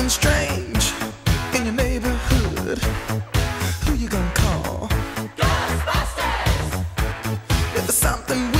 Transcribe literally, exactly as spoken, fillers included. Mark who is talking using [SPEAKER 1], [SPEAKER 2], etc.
[SPEAKER 1] something strange in your neighborhood, who you gonna call? Ghostbusters! If there's something